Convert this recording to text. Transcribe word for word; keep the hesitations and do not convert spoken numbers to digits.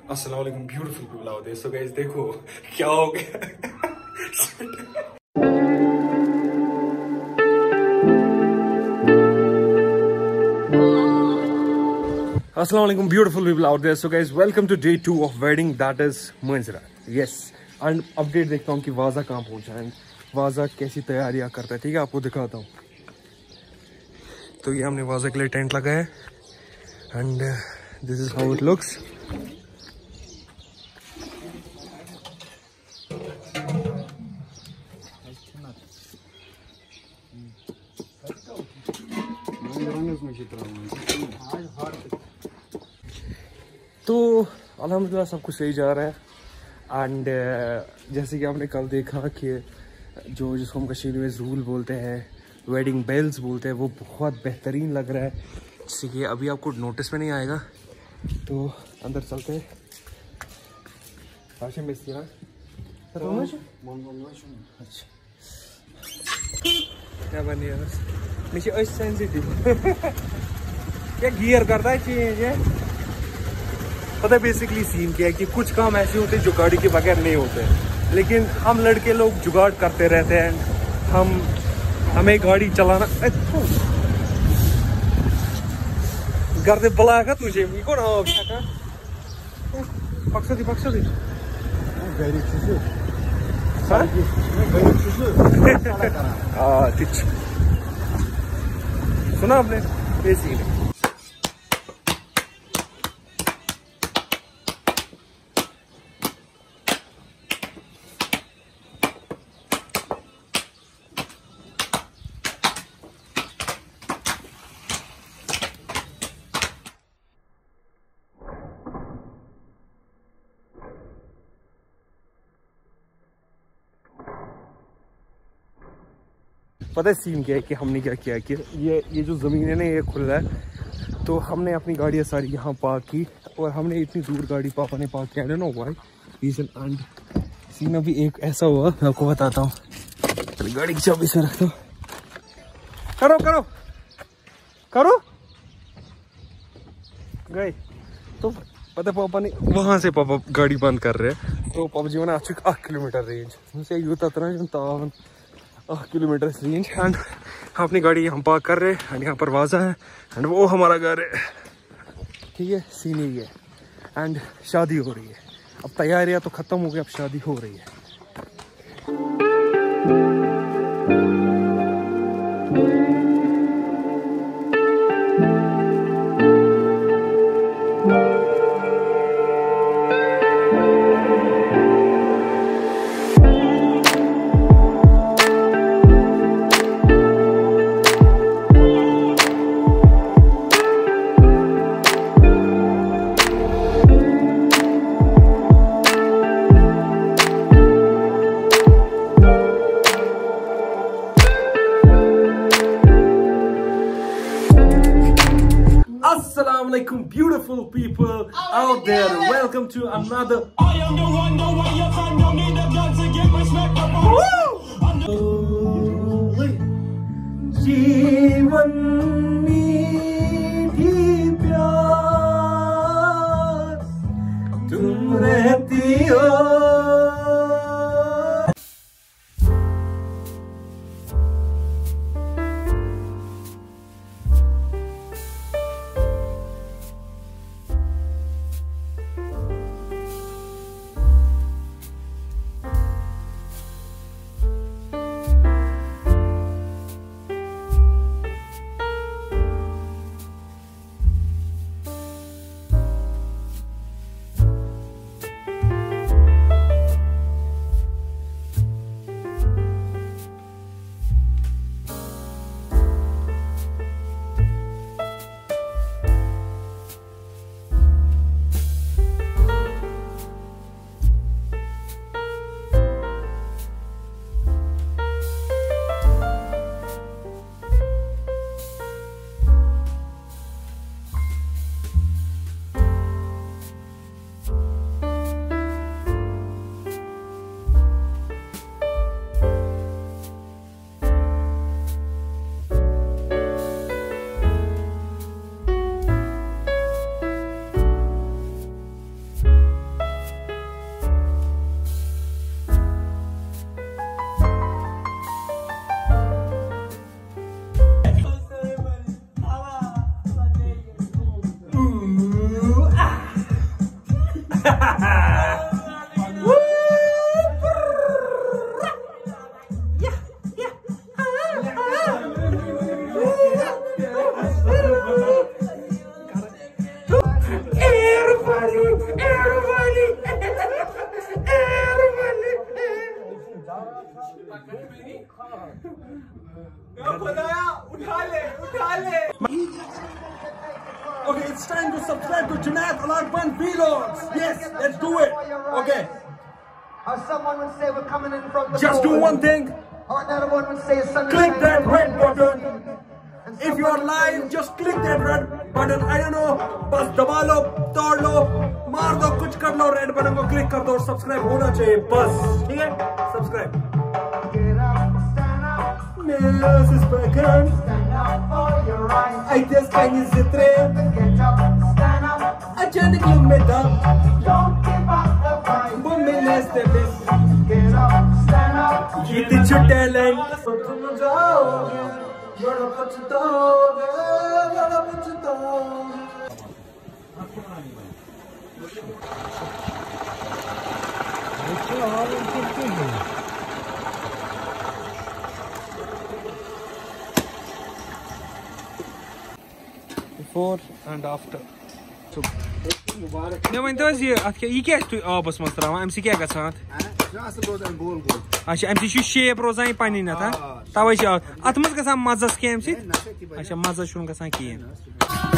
अस्सलाम वालेकुम beautiful people out there. So guys देखो क्या हो गया। अस्सलाम वालेकुम beautiful people out there. So guys welcome to day two of wedding that is मंजरा। यस एंड अपडेट देखता हूँ कि वाजा कहाँ पहुँचा है, वाजा कैसी तैयारियाँ करता है। ठीक है, आपको दिखाता हूँ। तो ये हमने वाजा के लिए टेंट लगाया है and this is how it looks. तो अल्हम्दुलिल्लाह सब कुछ सही जा रहा है एंड uh, जैसे कि आपने कल देखा कि जो जिसको हम कश्मीरी में रूल बोलते हैं, वेडिंग बेल्स बोलते हैं, वो बहुत बेहतरीन लग रहा है। जैसे कि अभी आपको नोटिस में नहीं आएगा, तो अंदर चलते हैं। अच्छा क्या बन रहा है मुझे सेंसिटिव क्या गियर करता है चेंज है। पता है बेसिकली सीन क्या है कि कुछ काम ऐसे होते हैं जो गाड़ी के बगैर नहीं होते, लेकिन हम लड़के लोग जुगाड़ करते रहते हैं। हम हमें गाड़ी चलाना घर से बुलाया तुझे कौन पक्षी पक्षी सुना आपने ये सीन है। पता है सीन क्या है कि हमने क्या किया कि ये ये जो ज़मीन है ना, ये खुला है, तो हमने अपनी गाड़ियाँ सारी यहाँ पार्क की और हमने इतनी दूर गाड़ी पापा ने पार्क किया। No why reason and scene अभी एक ऐसा हुआ, मैं आपको बताता हूँ। चलिए गाड़ी की चाबी से रखता हूँ। करो करो करो गए तो पता पापा ने वहाँ से पापा गाड़ी बंद कर रहे हैं, तो पापा जी ने अच्छी आठ किलोमीटर रेंज मुझसे यूँ तावन आठ किलोमीटर रेंज एंड हम अपनी गाड़ी यहाँ पार्क कर रहे हैं एंड यहाँ पर वाजा है एंड वो हमारा घर है। ठीक है, सीन यही है एंड शादी हो रही है। अब तैयारियाँ तो ख़त्म हो गई, अब शादी हो रही है। Assalamu alaikum beautiful people out there. Welcome to another I am the one, the one your son don't need a gun to get respect up. जीवन मीठी प्यार तुम रहती हो। Okay, it's time to subscribe to Junaid Alagban Vlogs. Yes, let's do it. Okay. Or someone would say we're coming in from the Just do one thing. Or another one would say Sunday. Click that red button. If you are live, just click that red button. I don't know. बस दबा लो, तोड़ लो, मार दो, कुछ कर लो, red button को click कर दो और सब्सक्राइब होना चाहिए बस. ठीक है? Subscribe. Meus espancan, ai teus canis de trem, a gente club me dá, bom me neste mês, e te chutelem, tu não joga, joga pra te toga, joga pra te toga. Before and after. So, ne mein das hier, at ye kya tu abas mas trawa, M C kya gasan? Ja, so rodan gol gol. Acha M C shu shape rozan pani na tha. Tawai sha. At mas gasan mazas ke M C? Acha mazas shun gasan ki.